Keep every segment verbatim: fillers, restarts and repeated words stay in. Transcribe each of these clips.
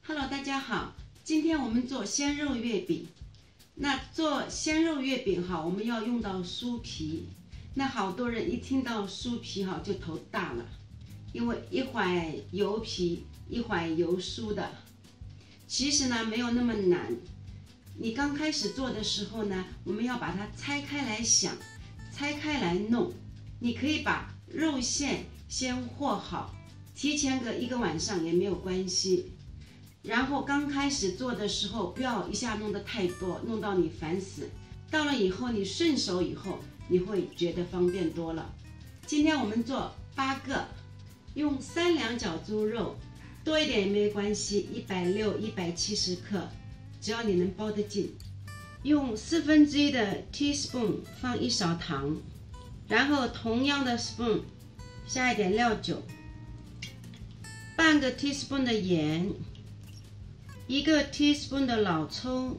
Hello， 大家好，今天我们做鲜肉月饼。那做鲜肉月饼哈，我们要用到酥皮。那好多人一听到酥皮哈就头大了，因为一会油皮，一会油酥的。其实呢没有那么难。你刚开始做的时候呢，我们要把它拆开来想，拆开来弄。你可以把肉馅先和好，提前个一个晚上也没有关系。然后刚开始做的时候，不要一下弄得太多，弄到你烦死。到了以后，你顺手以后，你会觉得方便多了。今天我们做八个，用三两角猪肉，多一点也没关系，一百六十、一百七十克，只要你能包得进。用四分之一的 teaspoon 放一勺糖，然后同样的 spoon 下一点料酒，半个 teaspoon 的盐。一个 teaspoon 的老抽，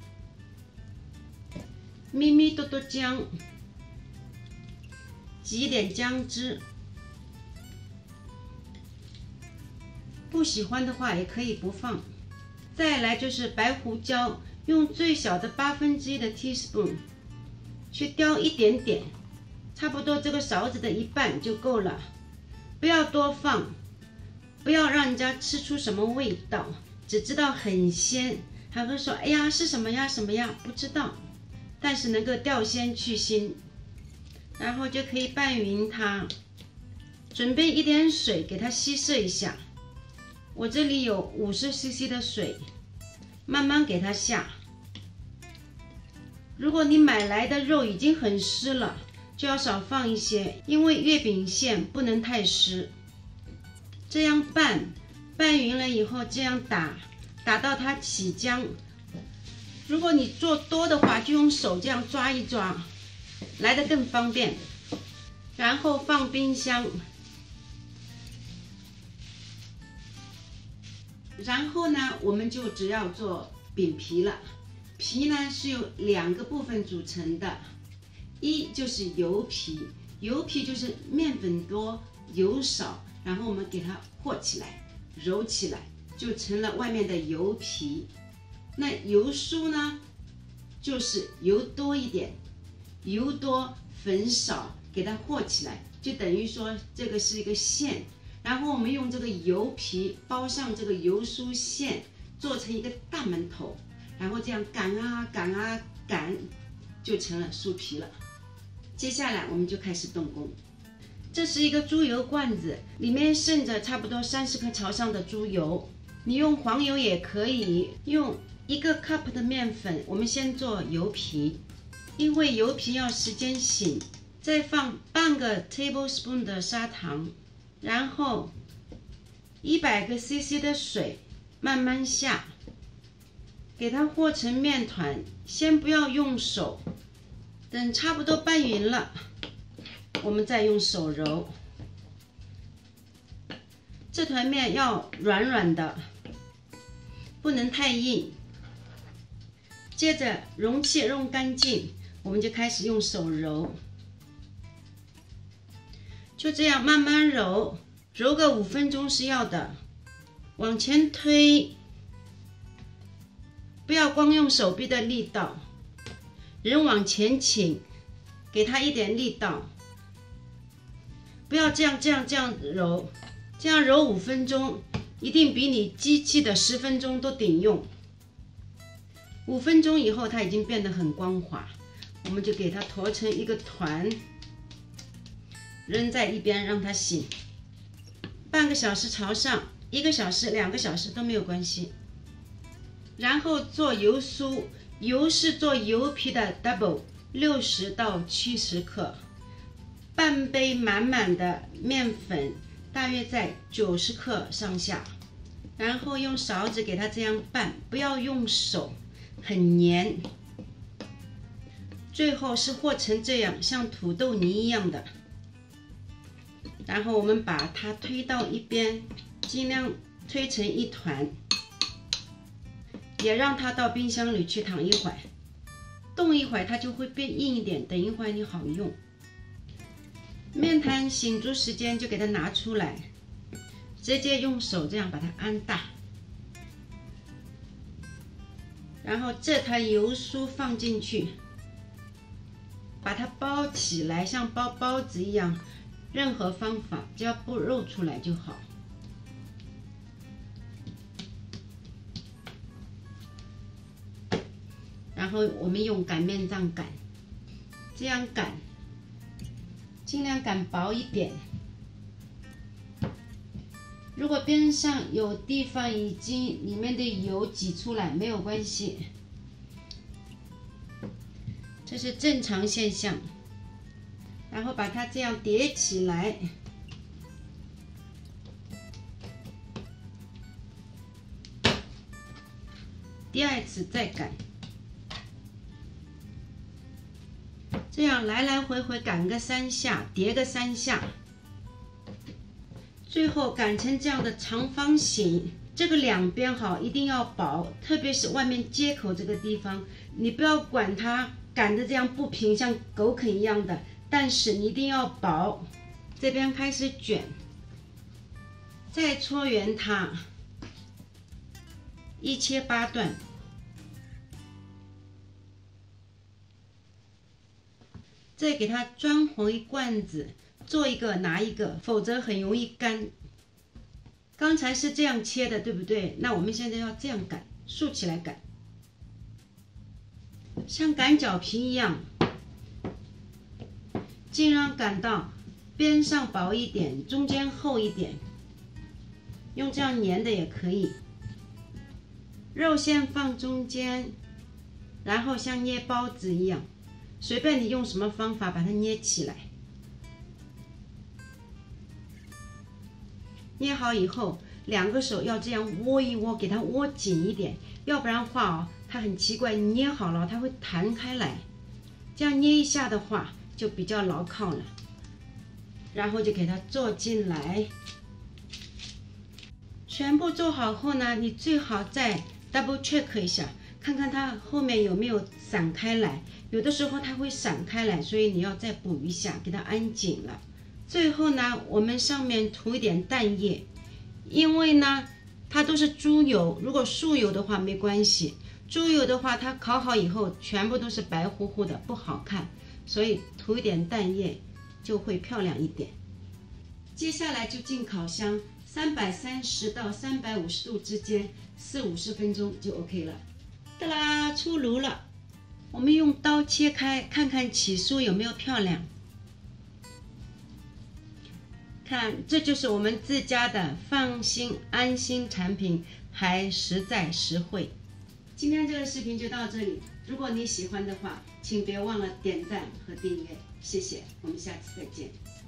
咪咪多多姜，挤点姜汁。不喜欢的话也可以不放。再来就是白胡椒，用最小的八分之一的 teaspoon 去雕一点点，差不多这个勺子的一半就够了，不要多放，不要让人家吃出什么味道。只知道很鲜，还会说哎呀是什么呀什么呀，不知道，但是能够调鲜去腥，然后就可以拌匀它。准备一点水给它稀释一下，我这里有五十 C C 的水，慢慢给它下。如果你买来的肉已经很湿了，就要少放一些，因为月饼馅不能太湿。这样拌。拌匀了以后，这样打，打到它起浆。如果你做多的话，就用手这样抓一抓，来得更方便。然后放冰箱。然后呢，我们就只要做饼皮了。皮呢是由两个部分组成的，一就是油皮，油皮就是面粉多油少，然后我们给它和起来。揉起来就成了外面的油皮。那油酥呢，就是油多一点，油多粉少，给它和起来，就等于说这个是一个馅。然后我们用这个油皮包上这个油酥馅，做成一个大馒头，然后这样擀啊擀啊擀，就成了酥皮了。接下来我们就开始动工。这是一个猪油罐子，里面剩着差不多三十克朝上的猪油，你用黄油也可以。用一个 cup 的面粉，我们先做油皮，因为油皮要时间醒。再放半个 tablespoon 的砂糖，然后一百个 C C 的水，慢慢下，给它和成面团。先不要用手，等差不多拌匀了，我们再用手揉。这团面要软软的，不能太硬。接着容器弄干净，我们就开始用手揉。就这样慢慢揉，揉个五分钟是要的。往前推，不要光用手臂的力道，人往前倾，给它一点力道。不要这样这样这样揉，这样揉五分钟，一定比你机器的十分钟都顶用。五分钟以后，它已经变得很光滑，我们就给它坨成一个团，扔在一边让它醒。半个小时朝上，一个小时、两个小时都没有关系。然后做油酥，油是做油皮的 double， 六十到七十克。半杯满满的面粉，大约在九十克上下，然后用勺子给它这样拌，不要用手，很黏。最后是和成这样，像土豆泥一样的。然后我们把它推到一边，尽量推成一团，也让它到冰箱里去躺一会儿，冻一会儿它就会变硬一点，等一会儿你好用。面团醒足时间就给它拿出来，直接用手这样把它按大， 然后这团油酥放进去，把它包起来，像包包子一样。任何方法只要不露出来就好。然后我们用擀面杖擀，这样擀，尽量擀薄一点。如果边上有地方已经里面的油挤出来，没有关系，这是正常现象。然后把它这样叠起来，第二次再擀，这样来来回回擀个三下，叠个三下，最后擀成这样的长方形。这个两边好一定要薄，特别是外面接口这个地方，你不要管它擀的这样不平，像狗啃一样的。但是你一定要薄，这边开始卷，再搓圆它，一切八段，再给它装回罐子，做一个拿一个，否则很容易干。刚才是这样切的，对不对？那我们现在要这样擀，竖起来擀，像擀饺皮一样。尽量擀到边上薄一点，中间厚一点，用这样粘的也可以。肉馅放中间，然后像捏包子一样，随便你用什么方法把它捏起来。捏好以后，两个手要这样握一握，给它握紧一点，要不然的话哦，它很奇怪，你捏好了它会弹开来。这样捏一下的话，就比较牢靠了，然后就给它做进来。全部做好后呢，你最好再 double check 一下，看看它后面有没有散开来。有的时候它会散开来，所以你要再补一下，给它安紧了。最后呢，我们上面涂一点蛋液，因为呢它都是猪油，如果素油的话没关系，猪油的话它烤好以后全部都是白乎乎的，不好看。所以涂一点蛋液就会漂亮一点。接下来就进烤箱，三百三十到三百五十度之间，四五十分钟就 OK 了。哒啦，出炉了。我们用刀切开，看看起酥有没有漂亮。看，这就是我们自家的放心安心产品，还实在实惠。今天这个视频就到这里。如果你喜欢的话，请别忘了点赞和订阅，谢谢，我们下次再见。